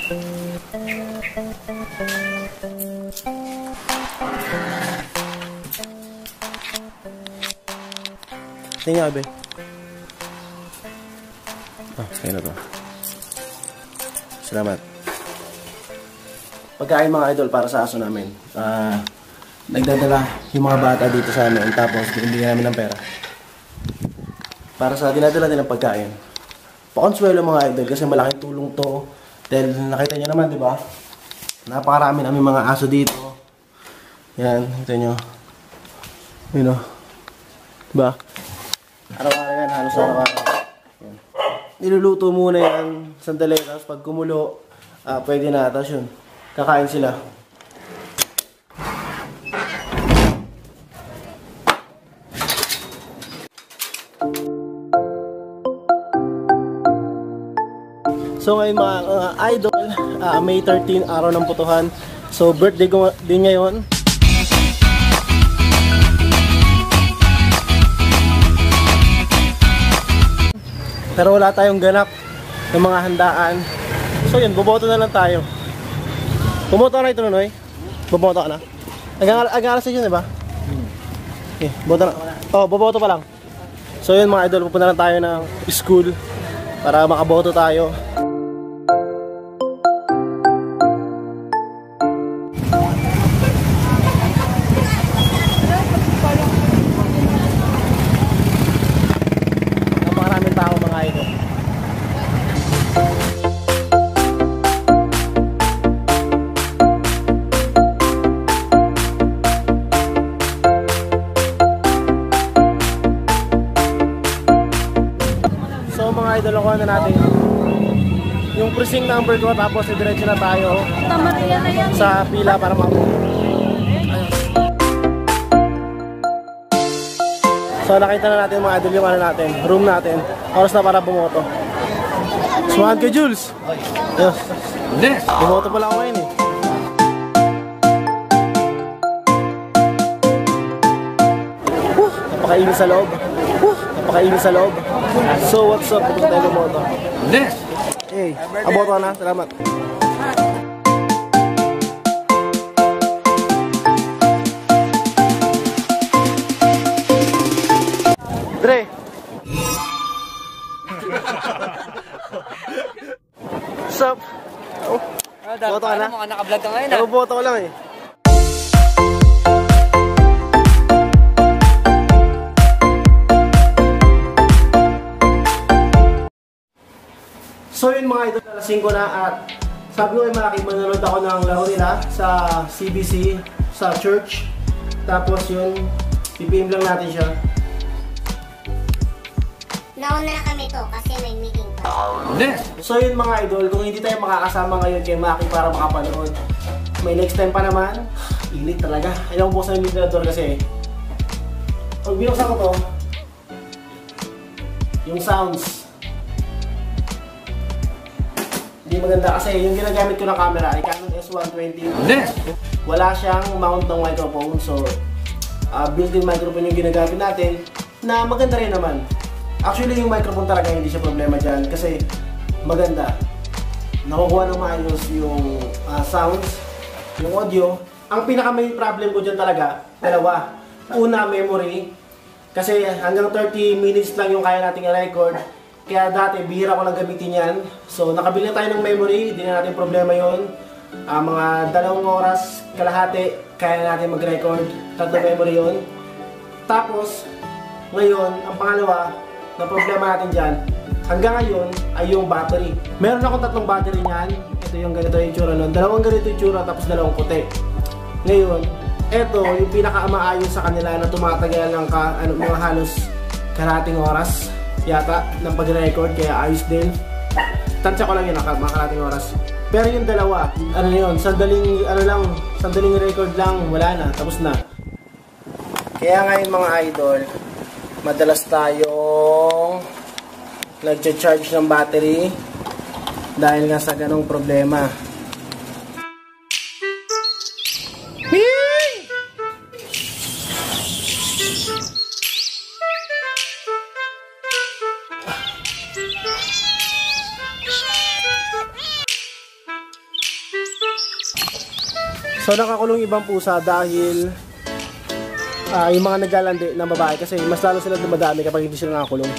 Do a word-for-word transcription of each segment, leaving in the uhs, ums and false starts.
Tingnan, Abe. Ah, sa'yo na to. Salamat. Pagkain mga idol para sa aso namin. Ah, uh, nagdadala yung mga bata dito sa amin, tapos binibigyan namin ng pera. Para sa dinadala nilang pagkain. Pakonsuelo mga idol kasi malaking tulong to. Dahil nakita nyo naman, di ba? Napakarami namin mga aso dito. Yan, kita nyo. Yun o. Diba? Araw-araw yan, halos araw-araw. Yan. Niluluto muna yan, sandali, tapos pag kumulo, ah, pwede na, tapos yun, kakain sila. So ngayon mga uh, idol, uh, May thirteenth, araw ng putuhan. So birthday ko din ngayon. Pero wala tayong ganap ng mga handaan. So yun, boboto na lang tayo. Bumoto na ito, Nonoy? Bumoto ka na? Ag-aalas yun, di ba? Okay, boto na. Oh, boboto pa lang. So yun mga idol, pupunta na tayo ng school para makaboto tayo. Idol ako na natin yung precinct number ko, tapos diretso na tayo sa pila para mabuo. So nakita na natin mga idol yung ano natin, room natin. Oras na para bumoto. Sumahan ka, Jules. Yes. Bumoto pala ako ngayon eh. Woo! Napakainit sa loob. Woo! Napakainit sa loob. So what's up? Gusto tayo bumoto. Yes! Hey, aboto ka na. Salamat. Dre! What's up? Oh, boto ka na? Mukhang naka-vlog ka ngayon ah. Boto ko lang eh. So yun mga idol, alas singko na at sabi ko ay malaki, manonood ako ng laro nila sa C B C, sa church. Tapos yun, pipim lang natin siya. Nauna na kami to kasi may meeting pa. So yun mga idol, kung hindi tayo makakasama ngayon kay Maki para makapanood, may next time pa naman. Init talaga. Ayaw ko buksan yung ventilator kasi pag binuksan ko to, yung sounds hindi maganda kasi yung ginagamit ko na camera ay Canon S one twenty. Wala siyang mount ng microphone, so uh, built-in microphone yung ginagamit natin na maganda rin naman. Actually yung microphone talaga hindi siya problema dyan kasi maganda. Nakukuha ng maayos yung uh, sounds, yung audio. Ang pinaka main problem ko dyan talaga, dalawa. Una, memory. Kasi hanggang thirty minutes lang yung kaya nating i-record. Kaya dati, bihira ko lang gamitin yan. So, nakabili na tayo ng memory. Hindi na natin problema yun. Uh, mga dalawang oras, kalahati, kaya natin mag-record. Tatlo memory yun. Tapos, ngayon, ang pangalawa, na problema natin dyan, hanggang ngayon, ay yung battery. Meron akong tatlong battery niyan. Ito yung ganito yung tsura nun. Dalawang ganito yung tsura, tapos dalawang puti. Ngayon, ito yung pinaka-maayon sa kanila na tumatagal ng ka, ano, mga halos kalahating oras yata ng pag-record, kaya ayos din. Tansya ko lang yun, mga kalahating oras. Pero yung dalawa, ano yun, sandaling, ano lang, sandaling record lang, wala na, tapos na. Kaya ngayon mga idol, madalas tayong nag-charge ng battery dahil nga sa ganong problema. So nakakulong ibang pusa dahil uh, yung mga naglalandi na babae kasi mas lalo sila dumadami kapag hindi sila nakakulong.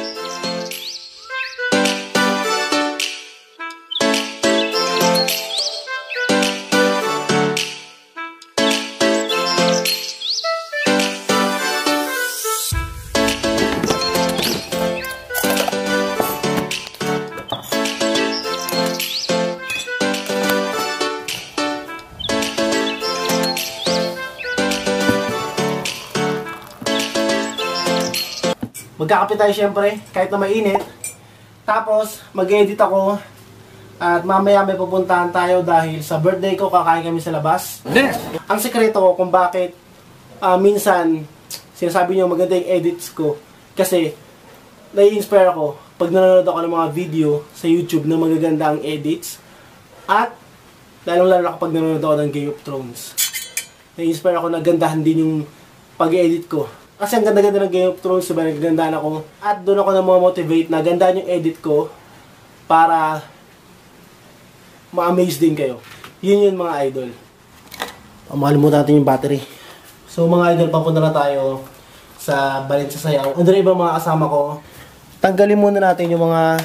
Magkakape tayo syempre, kahit na mainit. Tapos, mag-edit ako. At mamaya may pupuntahan tayo dahil sa birthday ko, kakain kami sa labas. Yes. Ang sekreto ko kung bakit uh, minsan sinasabi nyo maganda yung edits ko. Kasi, nai-inspire ako pag nanonood ako ng mga video sa YouTube na magaganda ang edits. At, lalong-lalo na kapag nanonood ako ng Game of Thrones. Nai-inspire ako na gandahan din yung pag-edit ko. Kasi ang ganda-ganda ng Game of Thrones, diba, nagagandaan ako. At doon ako na motivate na gandaan yung edit ko para ma-amaze din kayo. Yun yun mga idol. Makalimutan natin yung battery. So mga idol, papunta na tayo sa Valencia Sayaw. Andun ibang mga kasama ko. Tanggalin muna natin yung mga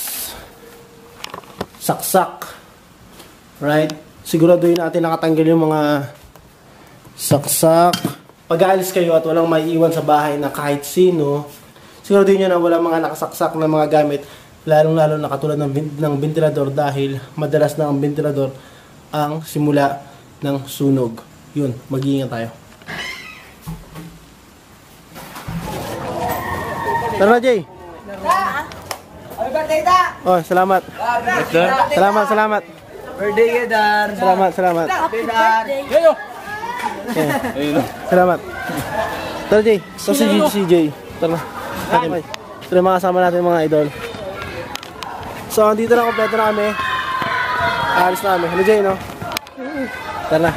saksak. Right? Siguraduhin natin nakatanggal yung mga saksak. Pag aalis kayo at walang maiiwan sa bahay na kahit sino, siguraduhin nyo na walang mga nakasaksak na mga gamit, lalong-lalo na katulad ng, ng ventilador dahil madalas na ang ventilador ang simula ng sunog. Yun, mag-iingat tayo. Tara, Jay! Happy birthday, da! Oh, salamat. Salamat, salakat. Birthday, Dar! Salamat, salamat. Happy birthday! Yeah. Salamat. Tara, Jay. Ito si C J. Tara. Okay. Ito na mga kasama natin mga idol. So, dito na kompleto na kami. Aalis na kami. Hello, Jay, no? Tara na.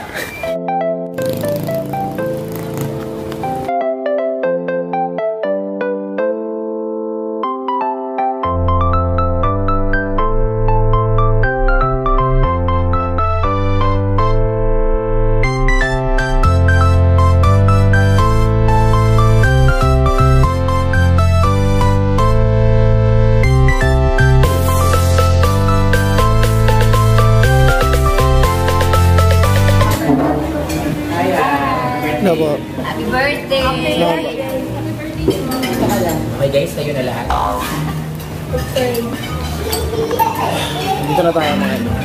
No, po. Happy birthday! No. Okay guys, kayo na lahat. Dito na tayo mga idol.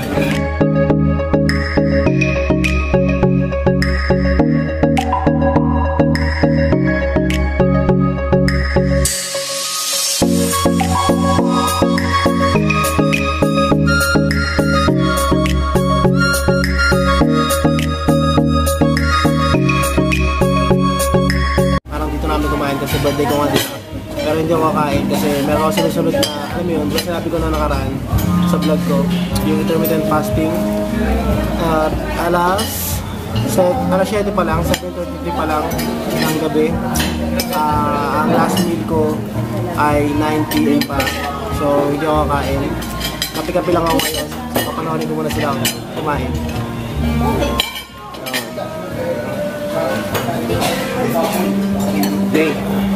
Kasi birthday ko nga dito. Pero hindi ako kakain kasi meron ako sinusunod na, alam mo yun, diba sinabi ko na nakaraan sa vlog ko, yung intermittent fasting. At uh, alas, so, alas siyete pa lang, seven thirty pa lang ng gabi. Uh, ang last meal ko ay nine p m pa. So, hindi ako kakain. Kapi-kapi lang ako ngayon. So, kapanorin ko muna sila kumain. Day.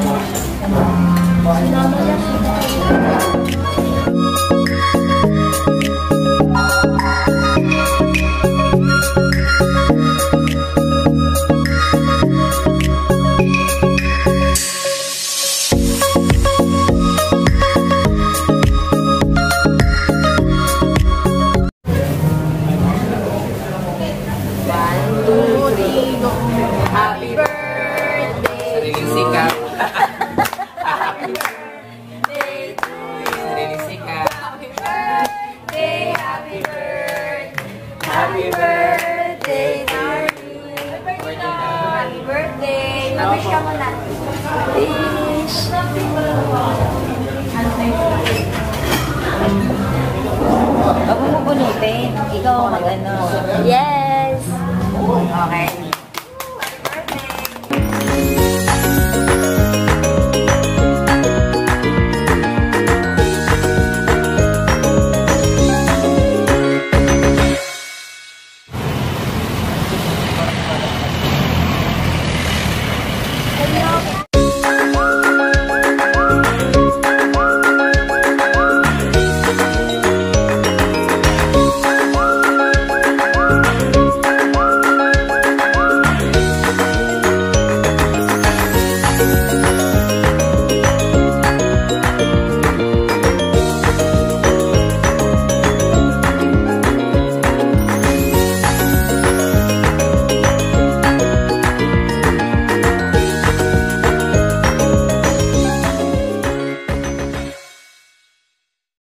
Happy birthday! Sariling sikap. Happy birthday to you! Sariling sikap. Happy birthday! Happy birthday! Happy birthday to you! Happy birthday! Nabish ka muna. Wish! Huwag mo punutin. Ikaw mag-ano. Yes! Okay.